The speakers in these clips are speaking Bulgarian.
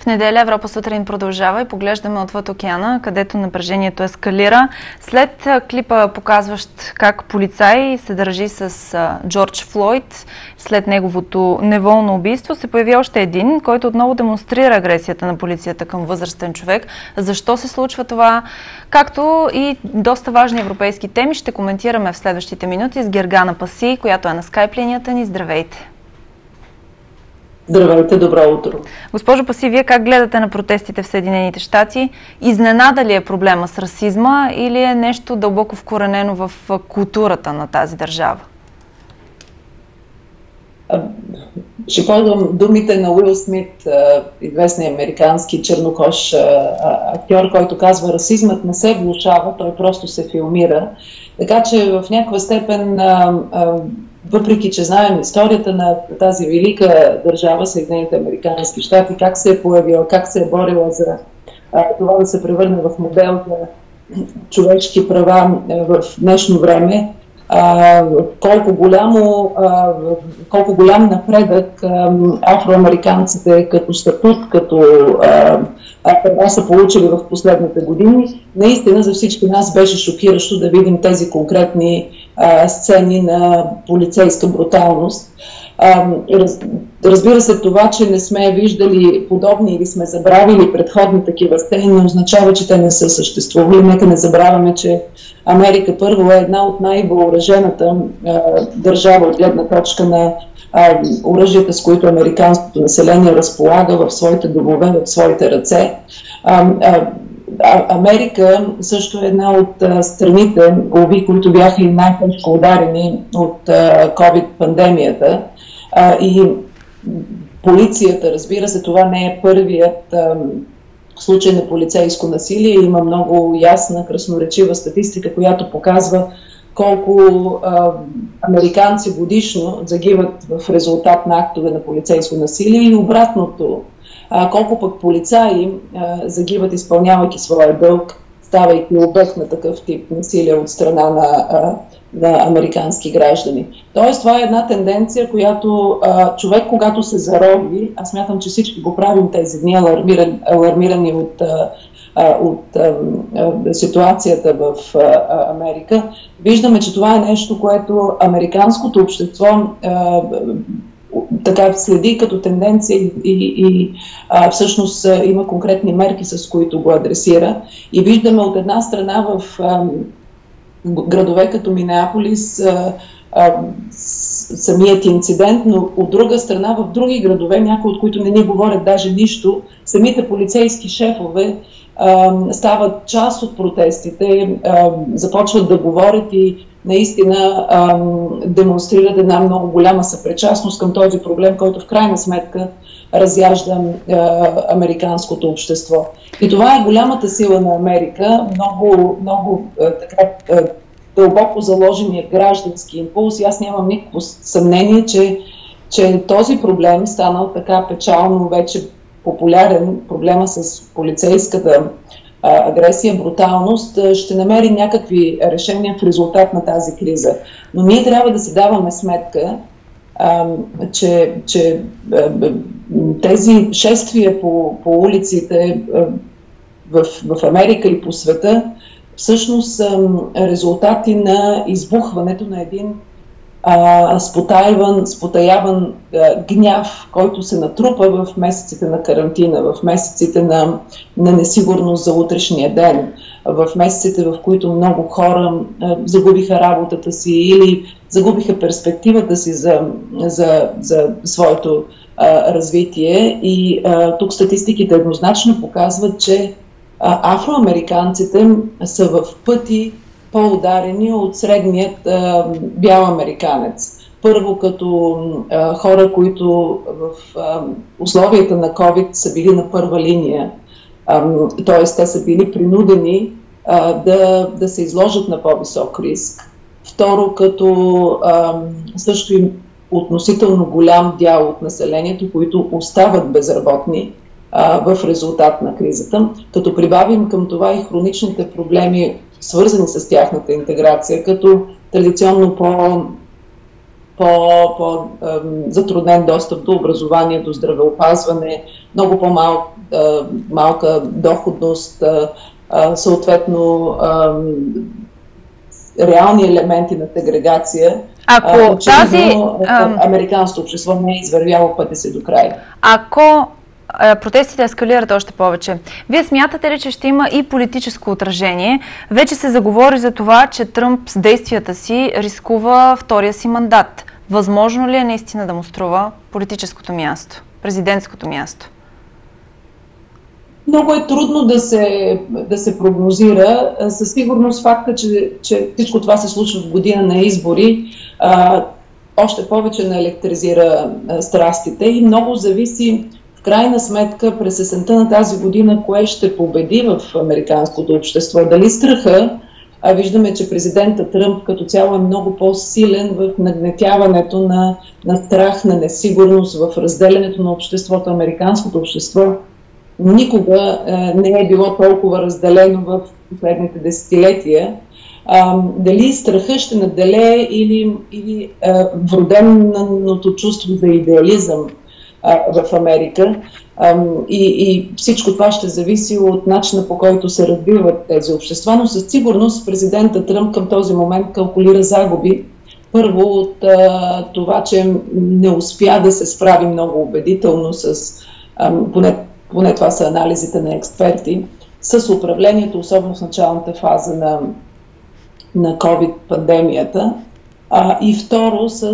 неделя Европа сутрин продължава и поглеждаме отвъд океана, където напрежението ескалира. След клипа, показващ как полицай се държи с Джордж Флойд, след неговото неволно убийство, се появи още един, който отново демонстрира агресията на полицията към възрастен човек. Защо се случва това? Както и доста важни европейски теми ще коментираме в следващите минути с Гергана Паси, която е на скайп линията ни. Здравейте! Здравейте, добро утро. Госпожо Паси, вие как гледате на протестите в Съединените щати? Изненада ли е проблема с расизма или е нещо дълбоко вкоренено в културата на тази държава? Ще ползвам думите на Уил Смит, известния американски чернокож актьор, който казва: расизмът не се влошава, той просто се филмира. Така че в някаква степен, въпреки че знаем историята на тази велика държава, Съединените американски щати, как се е появила, как се е борила за това да се превърне в модел за човешки права в днешно време, колко голям напредък афроамериканците като статут, като права са получили в последните години. Наистина за всички нас беше шокиращо да видим тези конкретни сцени на полицейска бруталност. Разбира се, това, че не сме виждали подобни или сме забравили предходни такива сцени, не означава, че те не са съществували. Нека не забравяме, че Америка първо е една от най-въоръжената държава от гледна точка на оръжията, с които американското население разполага в своите домове, в своите ръце. Америка също е една от страните, които бяха и най-тежко ударени от COVID-пандемията. И полицията, разбира се, това не е първият случай на полицейско насилие. Има много ясна, красноречива статистика, която показва колко американци годишно загиват в резултат на актове на полицейско насилие и обратното. Колко пък полицаи загиват, изпълнявайки своя дълг, ставайки обект на такъв тип насилие от страна на американски граждани. Тоест, това е една тенденция, която човек, когато се зароби, аз смятам, че всички го правим тези дни, алармирани от ситуацията в Америка, виждаме, че това е нещо, което американското общество така следи като тенденция и всъщност има конкретни мерки, с които го адресира. И виждаме от една страна в градове като Минеаполис самият инцидент, но от друга страна в други градове, някои от които не ни говорят даже нищо, самите полицейски шефове стават част от протестите, започват да говорят и наистина демонстрират една много голяма съпричастност към този проблем, който в крайна сметка разяжда американското общество. И това е голямата сила на Америка, много така дълбоко заложения граждански импулс. И аз нямам никакво съмнение, че този проблем станал така печално вече популярен, проблема с полицейската агресия, бруталност, ще намери някакви решения в резултат на тази криза. Но ние трябва да си даваме сметка, че тези шествия по улиците в Америка и по света всъщност са резултати на избухването на един спотаяван гняв, който се натрупа в месеците на карантина, в месеците на несигурност за утрешния ден, в месеците, в които много хора загубиха работата си или загубиха перспективата си за своето развитие. И тук статистиките еднозначно показват, че афроамериканците са в пъти по-ударени от средният бял американец. Първо като хора, които в условията на COVID са били на първа линия, т.е. те са били принудени да се изложат на по-висок риск. Второ, като също и относително голям дял от населението, които остават безработни в резултат на кризата. Като прибавим към това и хроничните проблеми, свързани с тяхната интеграция, като традиционно по-затруднен достъп до образование, до здравеопазване, много по-малка доходност, съответно реални елементи на сегрегация. Ако американското общество не е извървяло пътя си до край. Ако протестите ескалират още повече, вие смятате ли, че ще има и политическо отражение? Вече се заговори за това, че Тръмп с действията си рискува втория си мандат. Възможно ли е наистина да му струва политическото място, президентското място? Много е трудно да се прогнозира. Със сигурност факта, че всичко това се случва в година на избори, още повече наелектризира страстите и много зависи в крайна сметка през есента на тази година кое ще победи в американското общество. Дали страха, виждаме, че президента Тръмп като цяло е много по-силен в нагнетяването на страх, на несигурност, в разделянето на обществото, американското общество. Никога не е било толкова разделено в последните десетилетия. Дали страха ще наделее или вроденото чувство за идеализъм в Америка. И всичко това ще зависи от начина, по който се развиват тези общества, но със сигурност президента Тръмп към този момент калкулира загуби. Първо от това, че не успя да се справи много убедително с поне това са анализите на експерти, с управлението, особено в началната фаза на COVID-пандемията. И второ, с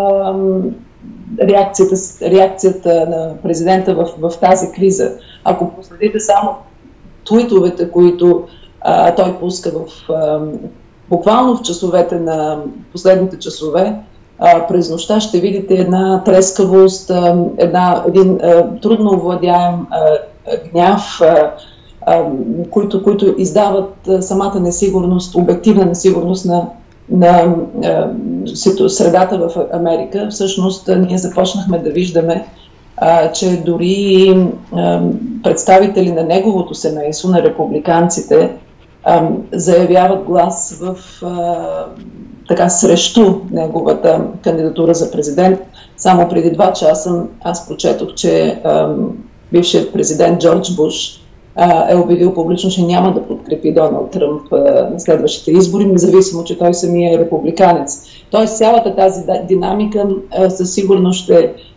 реакцията на президента в тази криза. Ако последите само твитовете, които той пуска буквално в часовете на последните часове, през нощта ще видите една трескавост, един трудно овладяем гняв, които издават самата несигурност, обективна несигурност на средата в Америка. Всъщност ние започнахме да виждаме, че дори представители на неговото семейство, на републиканците, заявяват глас срещу неговата кандидатура за президент. Само преди 2 часа аз прочетох, че бившият президент Джордж Буш е обявил публично, че няма да подкрепи Доналд Тръмп на следващите избори, независимо, че той самия е републиканец. Тоест цялата тази динамика със сигурност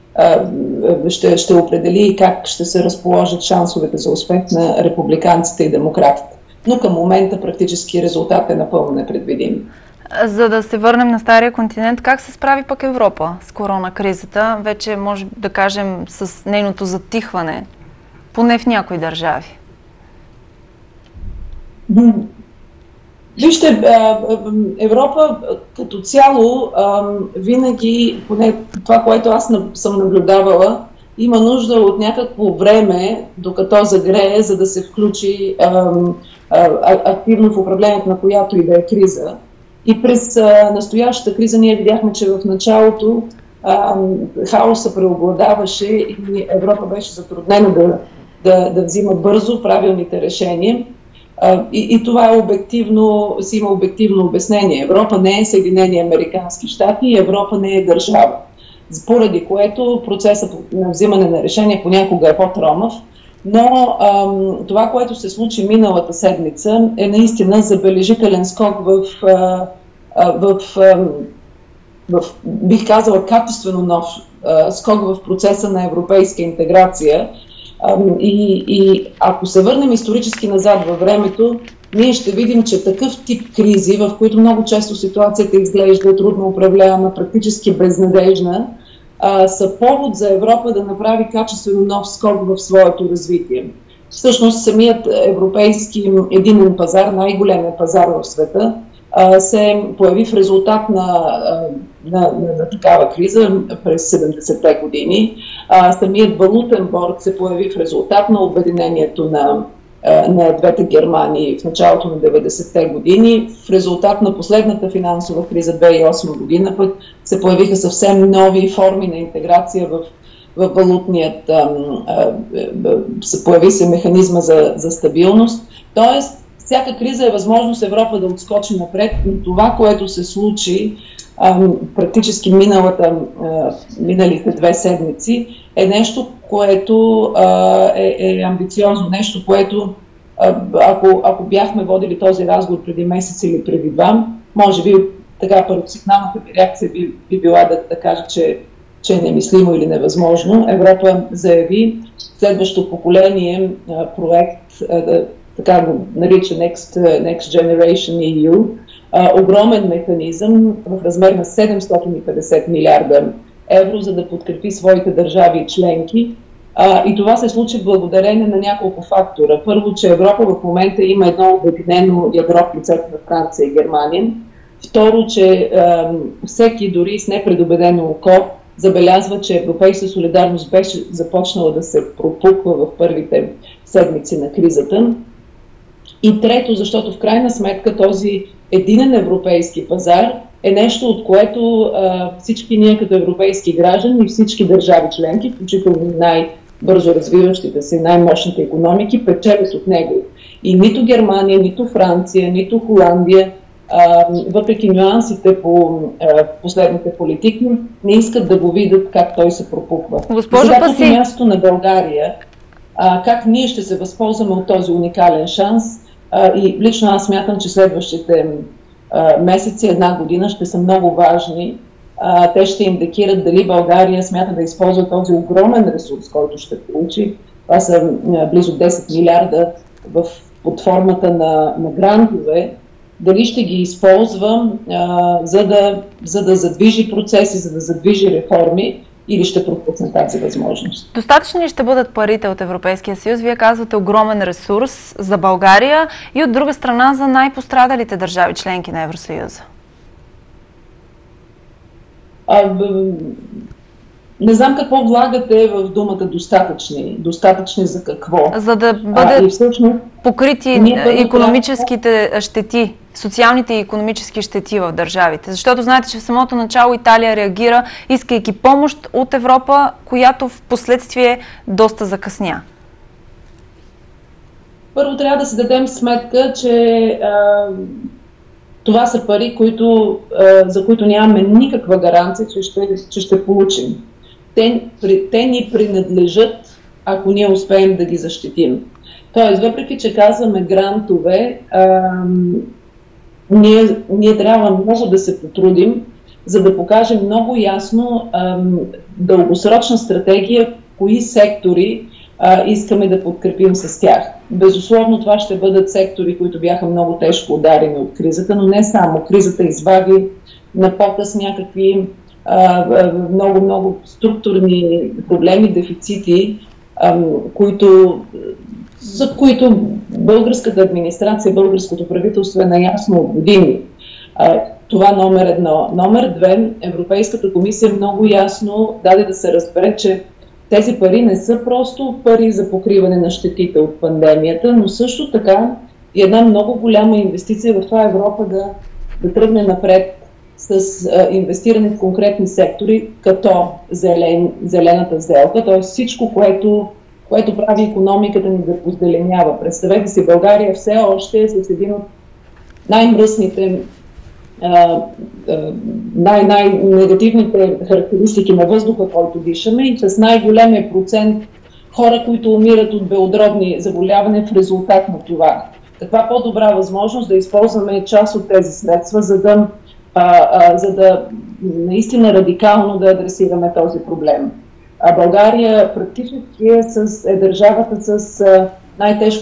ще определи как ще се разположат шансовете за успех на републиканците и демократите. Но към момента практически резултат е напълно непредвидим. За да се върнем на стария континент, как се справи пък Европа с коронакризата? Вече може да кажем с нейното затихване, поне в някои държави. Вижте, Европа като цяло винаги, поне това, което аз съм наблюдавала, има нужда от някакво време, докато загрее, за да се включи активно в управлението на която и да е криза. И през настоящата криза ние видяхме, че в началото хаоса преобладаваше и Европа беше затруднена да взима бързо правилните решения. И това си има обективно обяснение. Европа не е Съединени американски щати и Европа не е държава. Поради което процесът на взимане на решение понякога е по-тромав. Но това, което се случи миналата седмица, е наистина забележителен скок бих казала, качествено нов скок в процеса на европейска интеграция. И ако се върнем исторически назад във времето, ние ще видим, че такъв тип кризи, в които много често ситуацията изглежда трудно управляема, практически безнадежна, са повод за Европа да направи качествено нов скок в своето развитие. Всъщност самият европейски единен пазар, най-големият пазар в света, се появи в резултат на такава криза през 70-те години. Самият валутен борд се появи в резултат на обединението на двете Германии в началото на 90-те години. В резултат на последната финансова криза 2008 година пък се появиха съвсем нови форми на интеграция в валутният, появи се механизма за стабилност. Тоест, всяка криза е възможност Европа да отскочи напред, но това, което се случи практически миналите 2 седмици, е нещо, което е амбициозно, нещо, което ако бяхме водили този разговор преди месец или преди 2, може би така първосигналната ми реакция би била да кажа, че е немислимо или невъзможно. Европа заяви следващото поколение проект, така го нарича Next Generation EU, огромен механизъм в размер на 750 милиарда евро, за да подкрепи своите държави и членки. И това се случи благодарение на няколко фактора. Първо, че Европа в момента има едно обединено ядро в лицето на Франция и Германия. Второ, че всеки, дори с непредубедено око, забелязва, че европейска солидарност беше започнала да се пропуква в първите седмици на кризата. И трето, защото в крайна сметка този единен европейски пазар е нещо, от което всички ние като европейски граждани и всички държави членки, включително най-бързо развиващите се, най-мощните икономики, печелят от него. И нито Германия, нито Франция, нито Холандия, въпреки нюансите по последните политики, не искат да го видят как той се пропуква. Сега тук е място на България, как ние ще се възползваме от този уникален шанс, и лично аз смятам, че следващите месеци, 1 година ще са много важни. Те ще индикират дали България смята да използва този огромен ресурс, който ще получи. Това са близо 10 милиарда под формата на грантове. Дали ще ги използва, за да задвижи процеси, за да задвижи реформи, или ще пропусне тази възможност. Достатъчни ще бъдат парите от Европейския съюз? Вие казвате огромен ресурс за България и от друга страна за най-пострадалите държави, членки на Евросъюза. Не знам какво влагате в думата достатъчни. Достатъчни за какво? За да бъдат покрити икономическите щети, социалните и икономически щети в държавите. Защото знаете, че в самото начало Италия реагира, искайки помощ от Европа, която в последствие доста закъсня. Първо трябва да си дадем сметка, че това са пари, за които нямаме никаква гаранция, че ще получим. Те ни принадлежат, ако ние успеем да ги защитим. Тоест, въпреки че казваме грантове, ние трябва много да се потрудим, за да покажем много ясно дългосрочна стратегия, кои сектори искаме да подкрепим с тях. Безусловно, това ще бъдат сектори, които бяха много тежко ударени от кризата, но не само. Кризата извади на показ някакви много структурни проблеми, дефицити, за които българската администрация, българското правителство е наясно от години. Това номер 1. Номер 2, Европейската комисия много ясно даде да се разбере, че тези пари не са просто пари за покриване на щетите от пандемията, но също така и една много голяма инвестиция в това Европа да тръгне напред с инвестиране в конкретни сектори, като зелената сделка, т.е. всичко, което прави икономиката ни да позеленява. Представете си, България все още е с един от най-мръсните, най-негативните характеристики на въздуха, който дишаме, и с най-големия процент хора, които умират от белодробни заболявания в резултат на това. Каква по-добра възможност да използваме част от тези средства, за да наистина радикално да адресираме този проблем. България практически е държавата с най-тежко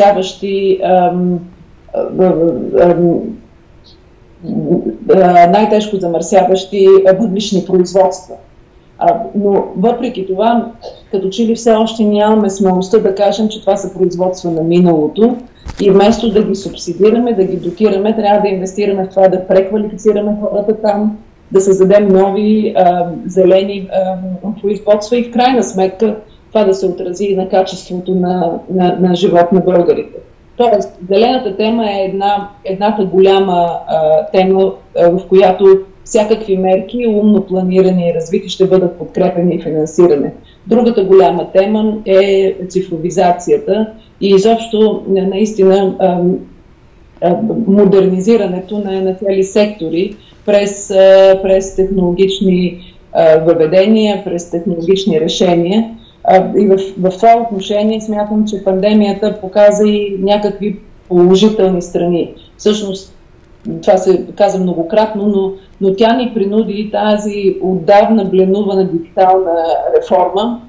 замърсяващи въглищни производства. Но въпреки това, като че ли все още нямаме смелостта да кажем, че това са производства на миналото, и вместо да ги субсидираме, да ги дотираме, трябва да инвестираме в това, да преквалифицираме хората там, да създадем нови зелени производства и в крайна сметка това да се отрази и на качеството на живот на българите. Тоест, зелената тема е едната голяма тема, в която всякакви мерки, умно планирани и развити, ще бъдат подкрепени и финансирани. Другата голяма тема е цифровизацията и изобщо наистина модернизирането на цели сектори през технологични въведения, през технологични решения. И в това отношение смятам, че пандемията показа и някакви положителни страни. Всъщност, това се каза многократно, но тя ни принуди тази отдавна бленувана дигитална реформа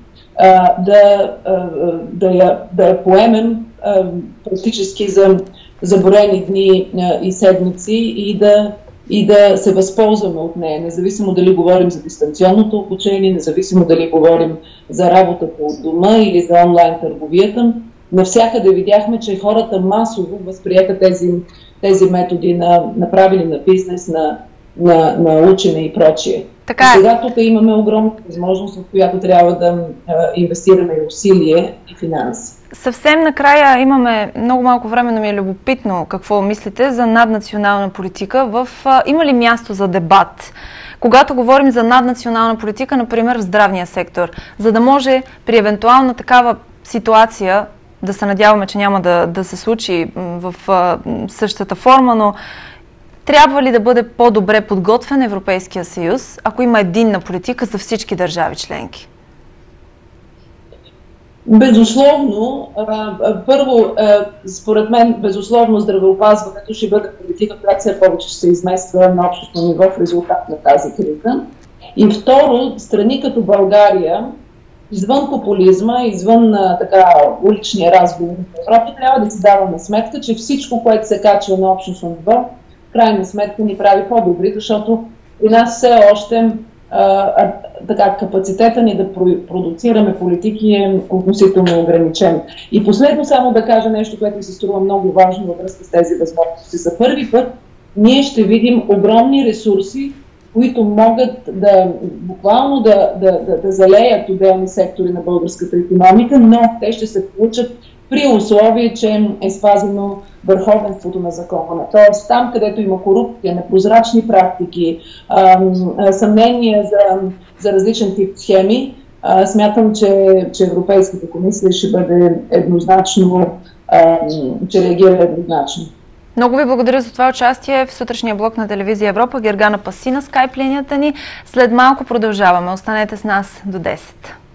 да я поемем практически за броени дни и седмици и да се възползваме от нея, независимо дали говорим за дистанционното обучение, независимо дали говорим за работата от дома или за онлайн търговията. Навсякъде видяхме, че хората масово възприеха тези методи на правене на бизнес, на учене и прочие. Така е. Сега тук имаме огромна възможност, в която трябва да инвестираме и усилие и финанси. Съвсем накрая имаме много малко време, но ми е любопитно какво мислите за наднационална политика. Има ли място за дебат, когато говорим за наднационална политика, например в здравния сектор, за да може при евентуална такава ситуация, да се надяваме, че няма да се случи в същата форма, но трябва ли да бъде по-добре подготвен Европейския съюз, ако има единна политика за всички държави членки? Безусловно, първо, според мен, безусловно здравеопазването ще бъде политика, която все повече ще се измества на общото ниво в резултат на тази криза. И второ, страни като България, извън популизма, извън уличния разговор в Европа, трябва да си даваме сметка, че всичко, което се качва на общностно ниво, в крайна сметка ни прави по-добри, защото при нас все още капацитета ни да продуцираме политики е относително ограничен. И последно само да кажа нещо, което се струва много важно във връзка с тези възможности. За първи път ние ще видим огромни ресурси, които могат буквално да залеят отделни сектори на българската икономика, но те ще се получат при условие, че е спазено върховенството на закона. Тоест там, където има корупция, непрозрачни практики, съмнения за различен тип схеми, смятам, че Европейската комисия ще бъде еднозначно, че реагира еднозначно. Много ви благодаря за това участие в сутрешния блок на Телевизия Европа. Гергана Паси на скайп линията ни. След малко продължаваме. Останете с нас до 10.